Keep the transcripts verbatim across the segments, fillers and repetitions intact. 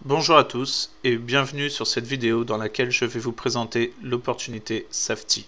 Bonjour à tous et bienvenue sur cette vidéo dans laquelle je vais vous présenter l'opportunité Safety.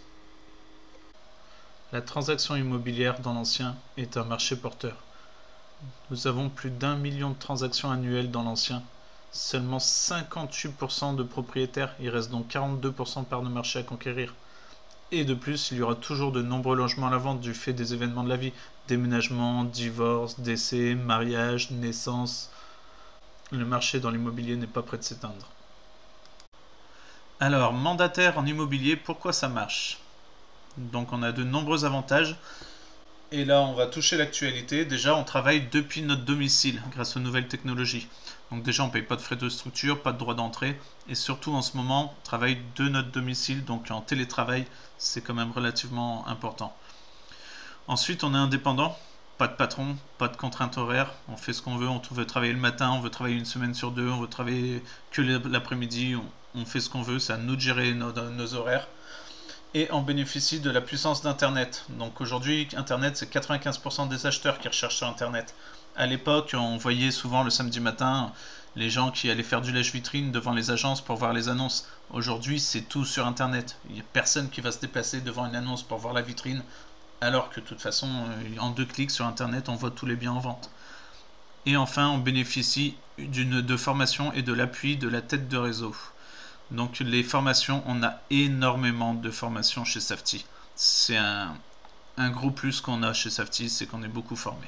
La transaction immobilière dans l'ancien est un marché porteur. Nous avons plus d'un million de transactions annuelles dans l'ancien. Seulement cinquante-huit pour cent de propriétaires, il reste donc quarante-deux pour cent par de marché à conquérir. Et de plus, il y aura toujours de nombreux logements à la vente du fait des événements de la vie. Déménagement, divorce, décès, mariage, naissance. Le marché dans l'immobilier n'est pas prêt de s'éteindre. Alors, mandataire en immobilier, pourquoi ça marche? Donc on a de nombreux avantages. Et là, on va toucher l'actualité. Déjà, on travaille depuis notre domicile grâce aux nouvelles technologies. Donc déjà, on ne paye pas de frais de structure, pas de droit d'entrée. Et surtout, en ce moment, on travaille de notre domicile. Donc en télétravail, c'est quand même relativement important. Ensuite, on est indépendant. Pas de patron, pas de contrainte horaire, on fait ce qu'on veut, on veut travailler le matin, on veut travailler une semaine sur deux, on veut travailler que l'après-midi, on, on fait ce qu'on veut, c'est à nous de gérer nos, nos horaires. Et on bénéficie de la puissance d'Internet. Donc aujourd'hui, Internet, c'est quatre-vingt-quinze pour cent des acheteurs qui recherchent sur Internet. À l'époque, on voyait souvent le samedi matin les gens qui allaient faire du lèche-vitrine devant les agences pour voir les annonces. Aujourd'hui, c'est tout sur Internet. Il n'y a personne qui va se déplacer devant une annonce pour voir la vitrine. Alors que de toute façon, en deux clics sur Internet, on voit tous les biens en vente. Et enfin, on bénéficie d'une de formation et de l'appui de la tête de réseau. Donc les formations, on a énormément de formations chez Safety. C'est un, un gros plus qu'on a chez Safety, c'est qu'on est beaucoup formé.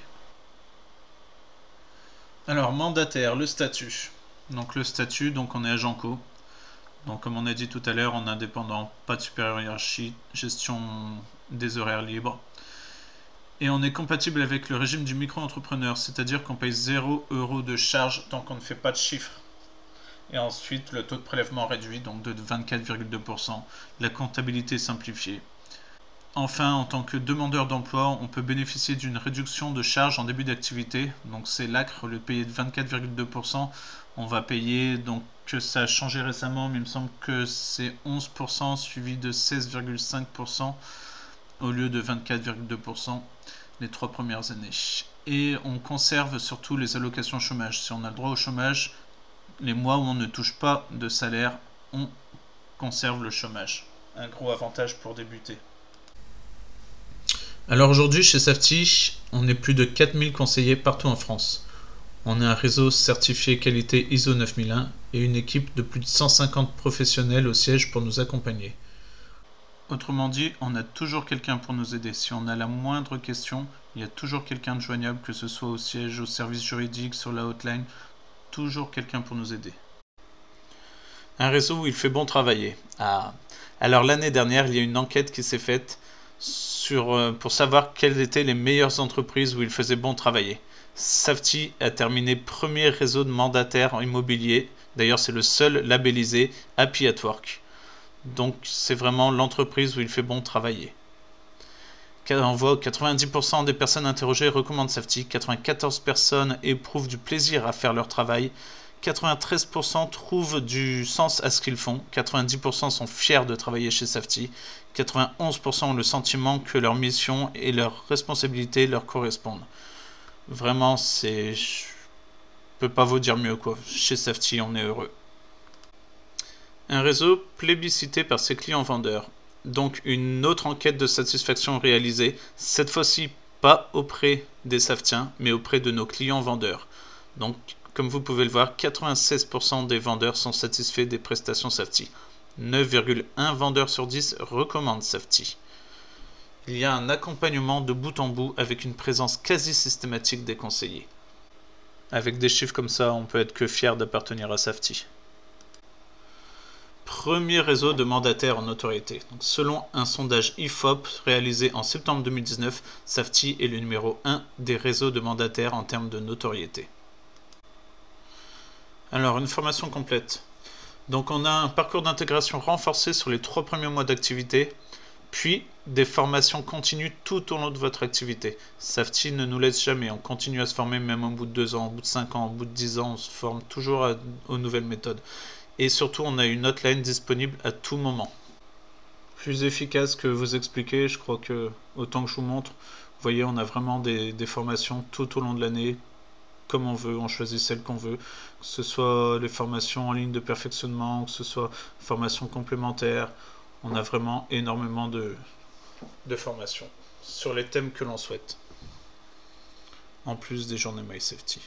Alors, mandataire, le statut. Donc le statut, donc on est agent co. Donc comme on a dit tout à l'heure, on est indépendant, pas de supérieur hiérarchie, gestion des horaires libres. Et on est compatible avec le régime du micro-entrepreneur, c'est-à-dire qu'on paye zéro euro de charge tant qu'on ne fait pas de chiffre. Et ensuite, le taux de prélèvement réduit, donc de vingt-quatre virgule deux pour cent. La comptabilité simplifiée. Enfin, en tant que demandeur d'emploi, on peut bénéficier d'une réduction de charges en début d'activité. Donc c'est l'A C R, au lieu de payer de vingt-quatre virgule deux pour cent, on va payer, donc que ça a changé récemment, mais il me semble que c'est onze pour cent suivi de seize virgule cinq pour cent au lieu de vingt-quatre virgule deux pour cent les trois premières années. Et on conserve surtout les allocations chômage. Si on a le droit au chômage, les mois où on ne touche pas de salaire, on conserve le chômage. Un gros avantage pour débuter. Alors aujourd'hui, chez Safety, on est plus de quatre mille conseillers partout en France. On a un réseau certifié qualité I S O neuf mille un et une équipe de plus de cent cinquante professionnels au siège pour nous accompagner. Autrement dit, on a toujours quelqu'un pour nous aider. Si on a la moindre question, il y a toujours quelqu'un de joignable, que ce soit au siège, au service juridique, sur la hotline, toujours quelqu'un pour nous aider. Un réseau où il fait bon travailler. Ah. Alors l'année dernière, il y a une enquête qui s'est faite sur, euh, pour savoir quelles étaient les meilleures entreprises où il faisait bon travailler. Safety a terminé premier réseau de mandataires en immobilier. D'ailleurs, c'est le seul labellisé Happy at Work. Donc c'est vraiment l'entreprise où il fait bon travailler. On voit quatre-vingt-dix pour cent des personnes interrogées recommandent Safety, quatre-vingt-quatorze personnes éprouvent du plaisir à faire leur travail, quatre-vingt-treize pour cent trouvent du sens à ce qu'ils font, quatre-vingt-dix pour cent sont fiers de travailler chez Safety, quatre-vingt-onze pour cent ont le sentiment que leur mission et leurs responsabilités leur correspondent. Vraiment, c'est... je peux pas vous dire mieux quoi. Chez Safety, on est heureux. Un réseau plébiscité par ses clients vendeurs. Donc une autre enquête de satisfaction réalisée, cette fois-ci pas auprès des Safetiens, mais auprès de nos clients vendeurs. Donc comme vous pouvez le voir, quatre-vingt-seize pour cent des vendeurs sont satisfaits des prestations Safety. neuf virgule un vendeurs sur dix recommandent Safety. Il y a un accompagnement de bout en bout avec une présence quasi systématique des conseillers. Avec des chiffres comme ça, on peut être que fier d'appartenir à Safety. Premier réseau de mandataires en notoriété. Donc, selon un sondage I F O P réalisé en septembre deux mille dix-neuf, Safety est le numéro un des réseaux de mandataires en termes de notoriété. Alors, une formation complète. Donc, on a un parcours d'intégration renforcé sur les trois premiers mois d'activité, puis des formations continues tout au long de votre activité. Safety ne nous laisse jamais, on continue à se former même au bout de deux ans, au bout de cinq ans, au bout de dix ans, on se forme toujours à, aux nouvelles méthodes. Et surtout, on a une hotline disponible à tout moment. Plus efficace que vous expliquer, je crois que autant que je vous montre, vous voyez, on a vraiment des, des formations tout au long de l'année, comme on veut, on choisit celle qu'on veut, que ce soit les formations en ligne de perfectionnement, que ce soit formations complémentaires. On a vraiment énormément de, de formations sur les thèmes que l'on souhaite, en plus des journées MySafety.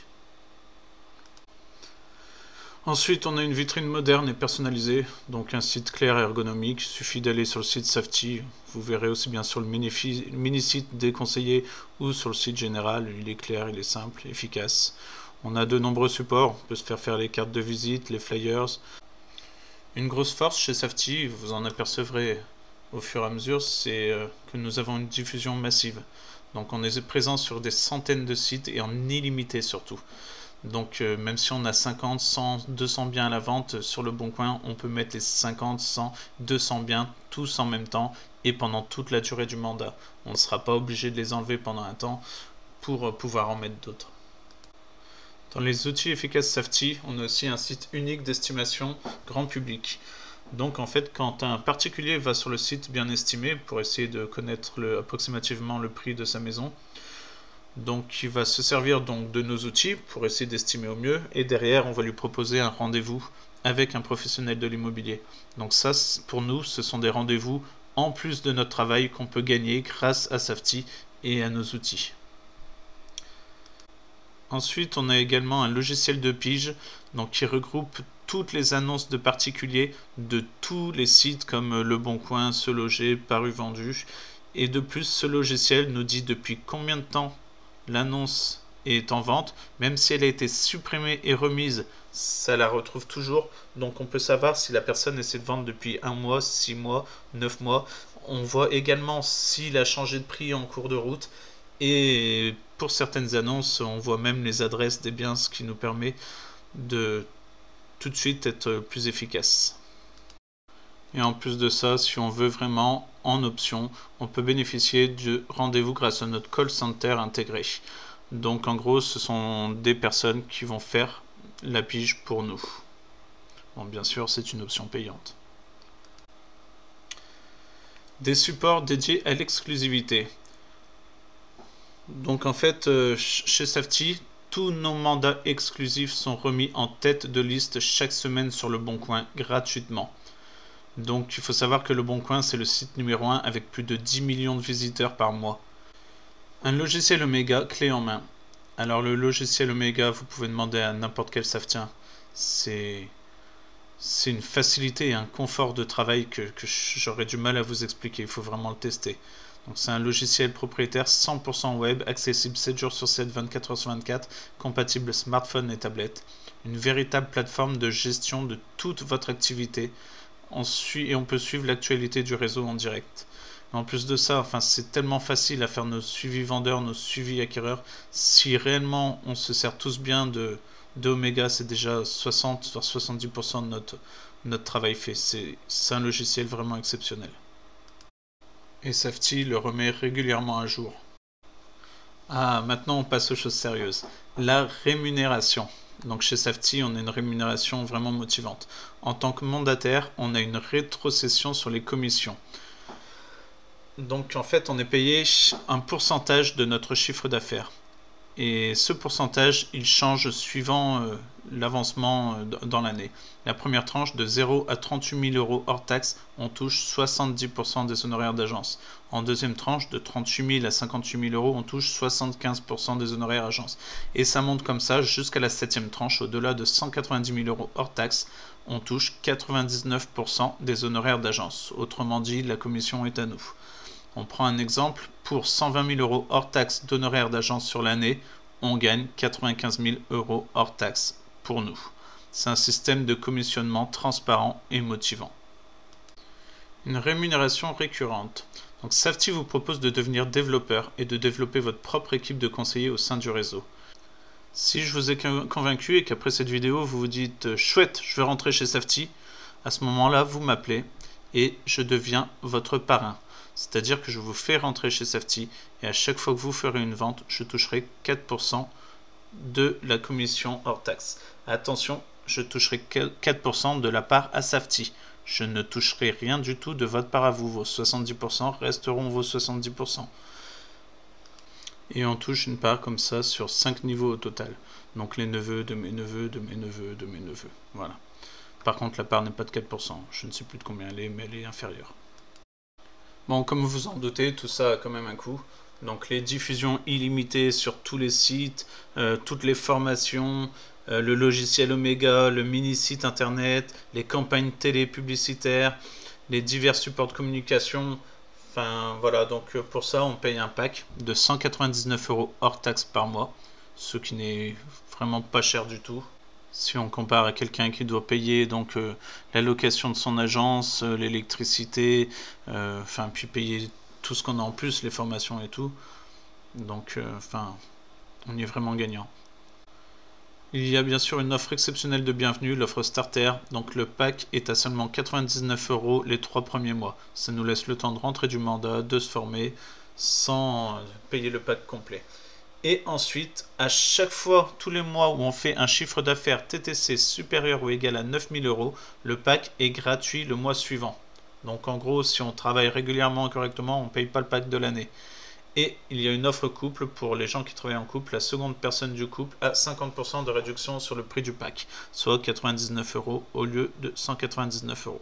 Ensuite, on a une vitrine moderne et personnalisée, donc un site clair et ergonomique. Il suffit d'aller sur le site Safety. Vous verrez aussi bien sur le mini-site des conseillers ou sur le site général. Il est clair, il est simple, efficace. On a de nombreux supports. On peut se faire faire les cartes de visite, les flyers. Une grosse force chez Safety, vous en apercevrez au fur et à mesure, c'est que nous avons une diffusion massive. Donc on est présent sur des centaines de sites et en illimité surtout. Donc euh, même si on a cinquante, cent, deux cents biens à la vente sur le Bon Coin, on peut mettre les cinquante, cent, deux cents biens tous en même temps et pendant toute la durée du mandat. On ne sera pas obligé de les enlever pendant un temps pour euh, pouvoir en mettre d'autres. Dans les outils efficaces Safety, on a aussi un site unique d'estimation grand public. Donc en fait, quand un particulier va sur le site bien estimé pour essayer de connaître le, approximativement le prix de sa maison, donc il va se servir donc de nos outils pour essayer d'estimer au mieux, et derrière on va lui proposer un rendez-vous avec un professionnel de l'immobilier. Donc ça, pour nous, ce sont des rendez-vous en plus de notre travail qu'on peut gagner grâce à Safety et à nos outils. Ensuite, on a également un logiciel de pige donc qui regroupe toutes les annonces de particuliers de tous les sites comme Le Bon Coin, Se Loger, Paru Vendu. Et de plus, ce logiciel nous dit depuis combien de temps l'annonce est en vente, même si elle a été supprimée et remise, ça la retrouve toujours. Donc on peut savoir si la personne essaie de vendre depuis un mois, six mois, neuf mois. On voit également s'il a changé de prix en cours de route. Et pour certaines annonces, on voit même les adresses des biens, ce qui nous permet de tout de suite être plus efficace. Et en plus de ça, si on veut vraiment, en option, on peut bénéficier du rendez-vous grâce à notre call center intégré. Donc en gros, ce sont des personnes qui vont faire la pige pour nous. Bon, bien sûr, c'est une option payante. Des supports dédiés à l'exclusivité. Donc en fait, euh, chez Safety, tous nos mandats exclusifs sont remis en tête de liste chaque semaine sur Le Bon Coin gratuitement. Donc il faut savoir que Le Bon Coin, c'est le site numéro un avec plus de dix millions de visiteurs par mois. Un logiciel Omega clé en main. Alors le logiciel Omega, vous pouvez demander à n'importe quel Saftien. C'est c'est une facilité et un confort de travail que, que j'aurais du mal à vous expliquer. Il faut vraiment le tester. Donc c'est un logiciel propriétaire cent pour cent web, accessible sept jours sur sept, vingt-quatre heures sur vingt-quatre, compatible smartphone et tablette. Une véritable plateforme de gestion de toute votre activité. On suit, et on peut suivre l'actualité du réseau en direct. Et en plus de ça, enfin, c'est tellement facile à faire nos suivis vendeurs, nos suivis acquéreurs. Si réellement on se sert tous bien de, de Omega, c'est déjà soixante voire soixante-dix pour cent de notre, notre travail fait. C'est un logiciel vraiment exceptionnel. Et Safety le remet régulièrement à jour. Ah, maintenant on passe aux choses sérieuses. La rémunération. Donc chez Safety, on a une rémunération vraiment motivante. En tant que mandataire, on a une rétrocession sur les commissions. Donc en fait, on est payé un pourcentage de notre chiffre d'affaires. Et ce pourcentage, il change suivant euh, l'avancement euh, dans l'année. La première tranche, de zéro à trente-huit mille euros hors taxe, on touche soixante-dix pour cent des honoraires d'agence. En deuxième tranche, de trente-huit mille à cinquante-huit mille euros, on touche soixante-quinze pour cent des honoraires d'agence. Et ça monte comme ça jusqu'à la septième tranche, au-delà de cent quatre-vingt-dix mille euros hors taxe, on touche quatre-vingt-dix-neuf pour cent des honoraires d'agence. Autrement dit, la commission est à nous. On prend un exemple, pour cent vingt mille euros hors taxe d'honoraires d'agence sur l'année, on gagne quatre-vingt-quinze mille euros hors taxe pour nous. C'est un système de commissionnement transparent et motivant. Une rémunération récurrente. Donc Safety vous propose de devenir développeur et de développer votre propre équipe de conseillers au sein du réseau. Si je vous ai convaincu et qu'après cette vidéo vous vous dites « chouette, je veux rentrer chez Safety », à ce moment-là vous m'appelez et je deviens votre parrain. C'est-à-dire que je vous fais rentrer chez Safety et à chaque fois que vous ferez une vente, je toucherai quatre pour cent de la commission hors taxe. Attention, je toucherai quatre pour cent de la part à Safety. Je ne toucherai rien du tout de votre part à vous. Vos soixante-dix pour cent resteront vos soixante-dix pour cent. Et on touche une part comme ça sur cinq niveaux au total. Donc les neveux de mes neveux, de mes neveux, de mes neveux. Voilà. Par contre, la part n'est pas de quatre pour cent. Je ne sais plus de combien elle est, mais elle est inférieure. Bon, comme vous en doutez, tout ça a quand même un coût. Donc les diffusions illimitées sur tous les sites, euh, toutes les formations, euh, le logiciel Omega, le mini-site internet, les campagnes télé publicitaires, les divers supports de communication. Enfin voilà, donc pour ça on paye un pack de cent quatre-vingt-dix-neuf euros hors taxe par mois, ce qui n'est vraiment pas cher du tout. Si on compare à quelqu'un qui doit payer donc euh, la location de son agence, euh, l'électricité, euh, enfin puis payer tout ce qu'on a en plus, les formations et tout. Donc euh, enfin, on y est vraiment gagnant. Il y a bien sûr une offre exceptionnelle de bienvenue, l'offre Starter. Donc le pack est à seulement quatre-vingt-dix-neuf euros les trois premiers mois. Ça nous laisse le temps de rentrer du mandat, de se former, sans payer le pack complet. Et ensuite, à chaque fois, tous les mois où on fait un chiffre d'affaires T T C supérieur ou égal à neuf mille euros, le pack est gratuit le mois suivant. Donc en gros, si on travaille régulièrement et correctement, on ne paye pas le pack de l'année. Et il y a une offre couple pour les gens qui travaillent en couple. La seconde personne du couple a cinquante pour cent de réduction sur le prix du pack, soit quatre-vingt-dix-neuf euros au lieu de cent quatre-vingt-dix-neuf euros.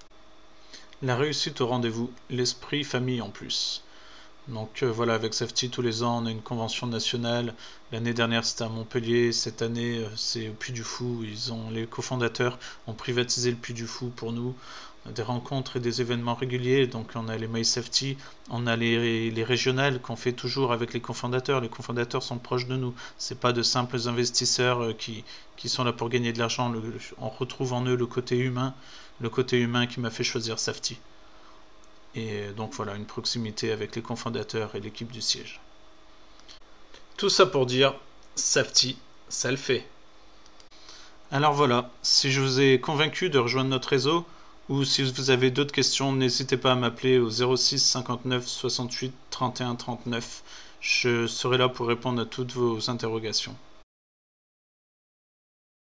La réussite au rendez-vous, l'esprit famille en plus. Donc euh, voilà, avec Safety, tous les ans, on a une convention nationale. L'année dernière, c'était à Montpellier. Cette année, euh, c'est au Puy du Fou. Ils ont, les cofondateurs ont privatisé le Puy du Fou pour nous. On a des rencontres et des événements réguliers. Donc on a les My Safety, on a les, les régionales qu'on fait toujours avec les cofondateurs. Les cofondateurs sont proches de nous. C'est pas de simples investisseurs euh, qui, qui sont là pour gagner de l'argent. On retrouve en eux le côté humain, le côté humain qui m'a fait choisir Safety. Et donc voilà, une proximité avec les cofondateurs et l'équipe du siège. Tout ça pour dire, Safety, ça le fait. Alors voilà, si je vous ai convaincu de rejoindre notre réseau, ou si vous avez d'autres questions, n'hésitez pas à m'appeler au zéro six cinquante-neuf soixante-huit trente et un trente-neuf. Je serai là pour répondre à toutes vos interrogations.